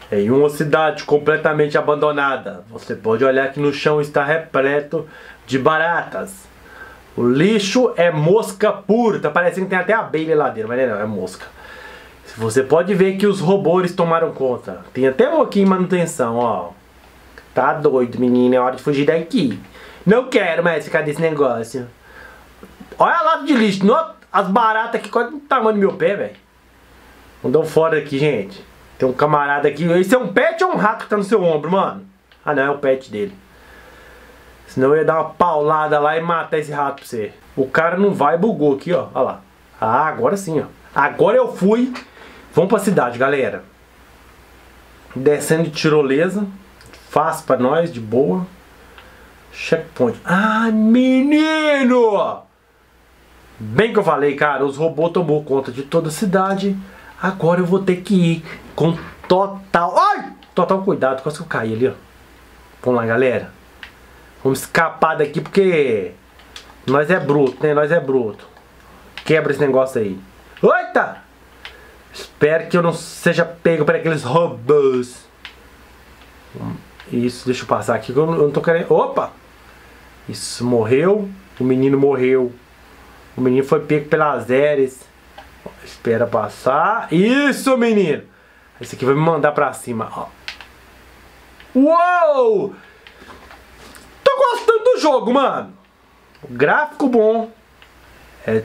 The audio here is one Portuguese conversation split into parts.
Em uma cidade completamente abandonada, você pode olhar que no chão está repleto de baratas. O lixo é mosca pura, tá parecendo que tem até abelha lá dentro, mas não, é mosca. Você pode ver que os robôs tomaram conta. Tem até um aqui em manutenção, ó. Tá doido, menino, é hora de fugir daqui. Não quero mais ficar desse negócio. Olha a lata de lixo, as baratas aqui quase do tamanho do meu pé, velho. Vamos dar um fora aqui, gente. Tem um camarada aqui. Esse é um pet ou um rato que tá no seu ombro, mano? Ah, não, é o pet dele. Senão eu ia dar uma paulada lá e matar esse rato pra você. O cara não vai, bugou aqui, ó. Olha lá. Ah, agora sim, ó. Agora eu fui. Vamos pra cidade, galera. Descendo de tirolesa. Fácil pra nós, de boa. Checkpoint. Ah, menino! Bem que eu falei, cara. Os robôs tomou conta de toda a cidade. Agora eu vou ter que ir com total... Ai! Total cuidado. Quase que eu caí ali, ó. Vamos lá, galera. Vamos escapar daqui porque... Nós é bruto, né? Nós é bruto. Quebra esse negócio aí. Eita! Espero que eu não seja pego por aqueles robôs. Isso, deixa eu passar aqui que eu não tô querendo... Opa! Isso, morreu. O menino morreu. O menino foi pego pelas hélices. Espera passar. Isso, menino! Esse aqui vai me mandar pra cima, ó. Uou! Tô gostando do jogo, mano. O gráfico bom. É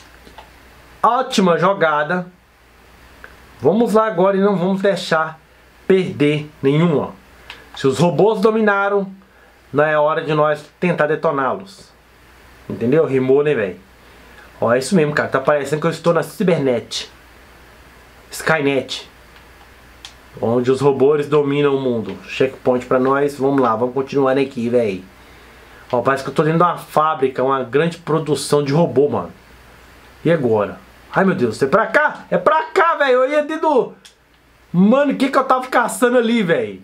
ótima jogada. Vamos lá agora e não vamos deixar perder nenhuma. Se os robôs dominaram, não é hora de nós tentar detoná-los. Entendeu? Rimou, né, velho? Ó, é isso mesmo, cara. Tá parecendo que eu estou na Cybernet. Skynet. Onde os robôs dominam o mundo. Checkpoint pra nós. Vamos lá, vamos continuar aqui, velho. Ó, parece que eu tô dentro de uma fábrica, uma grande produção de robô, mano. E agora? Ai, meu Deus, é pra cá? É pra cá, velho. Eu ia dentro do... Mano, o que eu tava caçando ali, velho?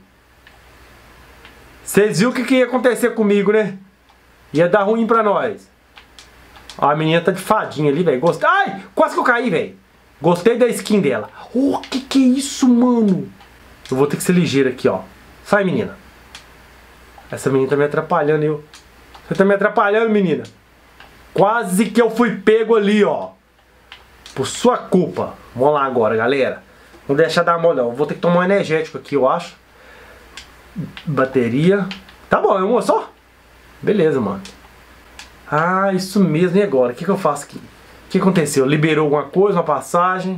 Vocês viram o que ia acontecer comigo, né? Ia dar ruim pra nós. Ó, a menina tá de fadinha ali, velho. Gostei. Ai, quase que eu caí, velho. Gostei da skin dela. Oh, que é isso, mano? Eu vou ter que ser ligeiro aqui, ó. Sai, menina. Essa menina tá me atrapalhando, eu. Você tá me atrapalhando, menina. Quase que eu fui pego ali, ó. Por sua culpa. Vamos lá agora, galera. Não deixar dar mole, não. Vou ter que tomar um energético aqui, eu acho. Bateria. Tá bom, é uma só? Beleza, mano. Ah, isso mesmo. E agora? O que eu faço aqui? O que aconteceu? Liberou alguma coisa, uma passagem?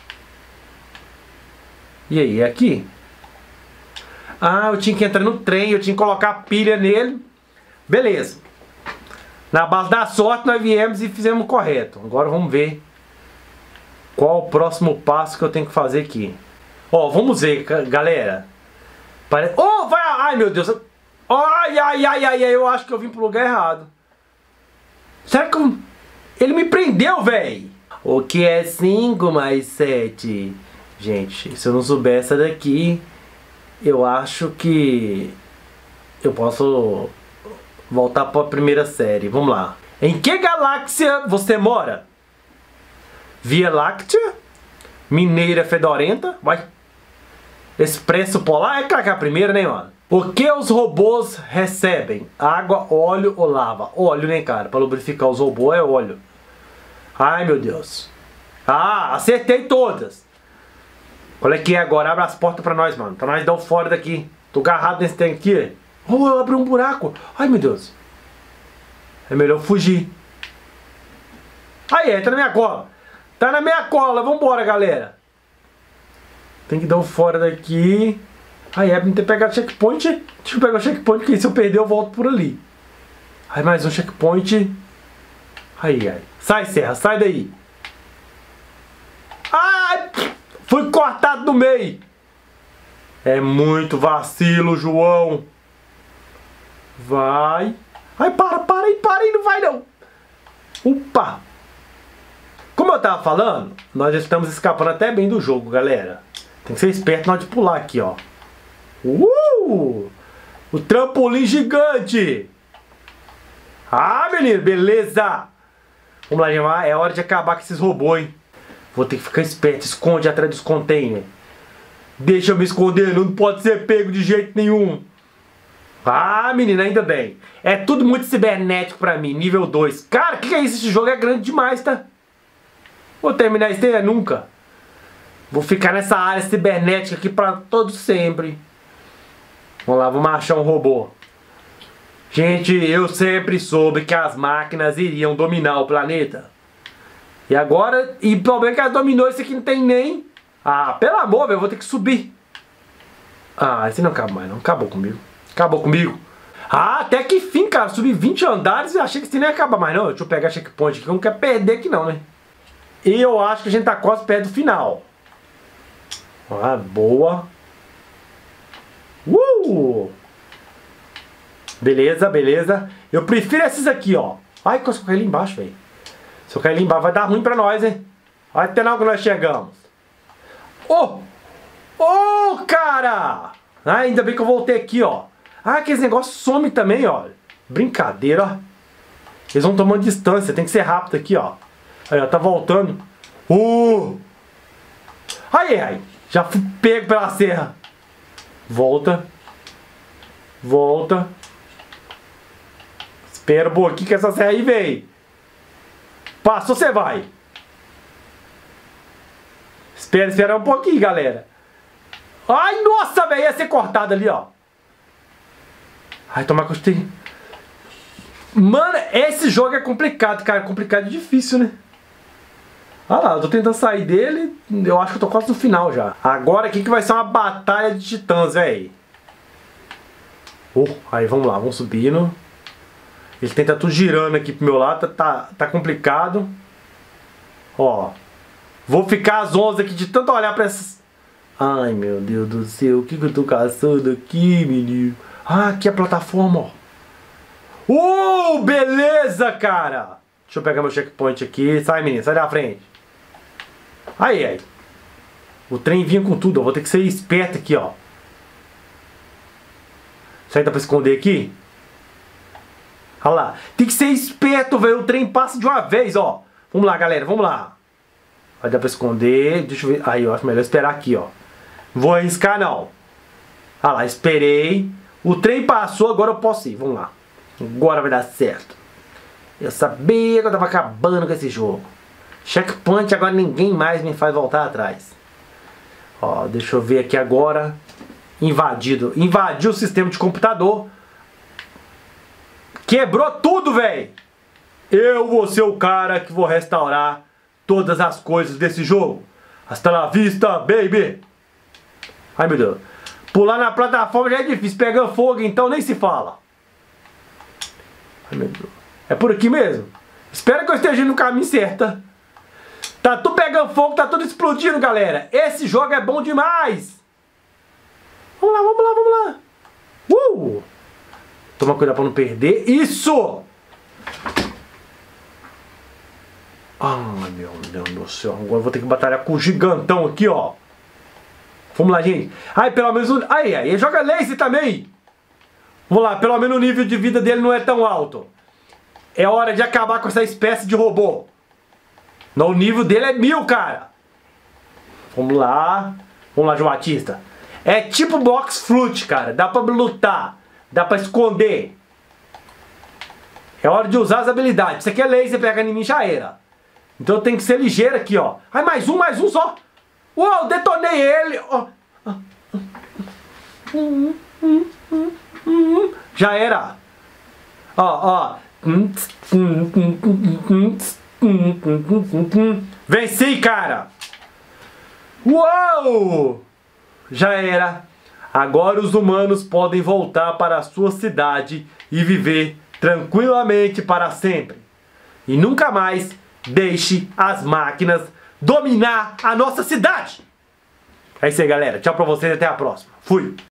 E aí, é aqui? Ah, eu tinha que entrar no trem, eu tinha que colocar a pilha nele. Beleza. Na base da sorte nós viemos e fizemos o correto. Agora vamos ver qual o próximo passo que eu tenho que fazer aqui. Ó, vamos ver, galera. Oh, vai! Ai, meu Deus. Ai, eu acho que eu vim pro lugar errado. Será que ele me prendeu, velho? O que é 5 mais 7? Gente, se eu não souber essa daqui, eu acho que eu posso voltar para a primeira série. Vamos lá. Em que galáxia você mora? Via Láctea? Mineira Fedorenta? Vai. Expresso Polar? É claro que é a primeira, né, mano? O que os robôs recebem? Água, óleo ou lava? Óleo, né, cara? Para lubrificar os robôs é óleo. Ai, meu Deus. Ah, acertei todas. Olha aqui agora. Abre as portas pra nós, mano. Pra nós dar um fora daqui. Tô agarrado nesse trem aqui. Oh, eu abri um buraco. Ai, meu Deus. É melhor fugir. Aí, tá na minha cola. Tá na minha cola. Vambora, galera. Tem que dar um fora daqui. Aí, é pra não ter pegado o checkpoint. Deixa eu pegar o checkpoint, porque se eu perder eu volto por ali. Aí, mais um checkpoint. Aí. Sai, Serra. Sai daí. Ai! Fui cortado no meio. É muito vacilo, João. Vai. Ai, para aí, não vai não. Opa. Como eu tava falando, nós estamos escapando até bem do jogo, galera. Tem que ser esperto na hora de pular aqui, ó. O trampolim gigante. Ah, menino, beleza. Vamos lá, gente. É hora de acabar com esses robôs, hein. Vou ter que ficar esperto. Esconde atrás dos containers. Deixa eu me esconder, não pode ser pego de jeito nenhum. Ah, menina, ainda bem. É tudo muito cibernético pra mim, nível 2. Cara, que é isso? Esse jogo é grande demais, tá? Vou terminar isso aí nunca. Vou ficar nessa área cibernética aqui pra todo sempre. Vamos lá, vamos achar um robô. Gente, eu sempre soube que as máquinas iriam dominar o planeta. E agora, e o problema é que elas dominou, esse aqui não tem nem... Ah, pelo amor, eu vou ter que subir. Ah, esse não acaba mais não, acabou comigo. Acabou comigo. Ah, até que fim, cara, subi 20 andares e achei que esse não ia acabar mais não. Deixa eu pegar checkpoint aqui, eu não quero perder aqui não, né? E eu acho que a gente tá quase perto do final. Ah, boa. Beleza, beleza. Eu prefiro esses aqui, ó. Ai, que eu caí ali embaixo, velho. Se eu cair ali embaixo vai dar ruim pra nós, hein? Olha até não que nós chegamos. Oh! Oh, cara! Ah, ainda bem que eu voltei aqui, ó. Ah, aqueles negócios somem também, ó. Brincadeira, ó. Eles vão tomando distância, tem que ser rápido aqui, ó. Aí, ó, tá voltando. Ai, ai. Já fui pego pela serra. Volta. Volta. Espera um pouquinho que essa serra aí vem. Passou, você vai. Espera um pouquinho, galera. Ai, nossa, velho, ia ser cortado ali, ó. Ai, tomar que eu tenho... Mano, esse jogo é complicado, cara. Complicado e difícil, né? Olha lá, eu tô tentando sair dele. Eu acho que eu tô quase no final já. Agora aqui que vai ser uma batalha de titãs, velho. Aí, vamos lá, vamos subindo. Ele tenta tudo girando aqui pro meu lado. Tá complicado. Ó. Vou ficar às 11 aqui de tanto olhar pra essas... Ai, meu Deus do céu. O que eu tô caçando aqui, menino? Ah, aqui é a plataforma, ó. Beleza, cara. Deixa eu pegar meu checkpoint aqui. Sai, menino, sai da frente. Aí. O trem vinha com tudo. Eu vou ter que ser esperto aqui, ó. Isso aí dá pra esconder aqui? Olha lá. Tem que ser esperto, velho. O trem passa de uma vez, ó. Vamos lá, galera. Vamos lá. Vai dar pra esconder. Deixa eu ver. Aí, eu acho melhor esperar aqui, ó. Não vou arriscar, não. Olha lá, esperei. O trem passou, agora eu posso ir. Vamos lá. Agora vai dar certo. Eu sabia que eu tava acabando com esse jogo. Checkpoint, agora ninguém mais me faz voltar atrás. Ó, deixa eu ver aqui agora. Invadido. Invadiu o sistema de computador. Quebrou tudo, velho. Eu vou ser o cara que vou restaurar todas as coisas desse jogo. Hasta la vista, baby. Ai, meu Deus. Pular na plataforma já é difícil. Pegando fogo, então nem se fala. Ai, meu Deus. É por aqui mesmo? Espero que eu esteja no caminho certo. Tá tudo pegando fogo, tá tudo explodindo, galera. Esse jogo é bom demais. Vamos lá, vamos lá, vamos lá. Toma cuidado pra não perder. Isso! Ai, meu Deus do céu. Agora eu vou ter que batalhar com o gigantão aqui, ó. Vamos lá, gente. Ai, pelo menos... Aí, joga laser também. Vamos lá, pelo menos o nível de vida dele não é tão alto. É hora de acabar com essa espécie de robô. Não, o nível dele é 1000, cara. Vamos lá. Vamos lá, João Batista. É tipo Box Fruit, cara. Dá pra lutar. Dá pra esconder. É hora de usar as habilidades. Isso aqui é laser, pega em mim, já era. Então tem que ser ligeiro aqui, ó. Ai, mais um só. Uou, detonei ele. Já era. Ó. Venci, cara. Uou! Já era. Agora os humanos podem voltar para a sua cidade e viver tranquilamente para sempre. E nunca mais deixe as máquinas dominar a nossa cidade. É isso aí, galera. Tchau pra vocês e até a próxima. Fui.